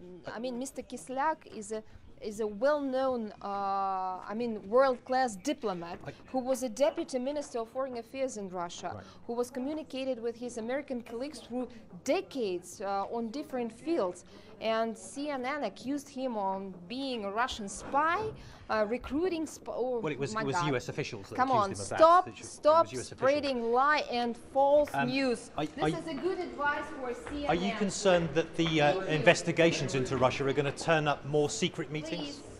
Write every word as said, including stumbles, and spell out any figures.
I mean, Mister Kislyak is a is a well-known, uh, I mean, world-class diplomat I who was a deputy minister of foreign affairs in Russia, right. who was communicated with his American colleagues through decades uh, on different fields. And C N N accused him of being a Russian spy, uh, recruiting. Sp oh, well, it was, my it was God. U S officials that Come accused on, him of stop, that. It was stop U S spreading officials. lie and false Um, news. are- this are is a good advice for C N N. Are you concerned that the uh, investigations into Russia are going to turn up more secret meetings? Please.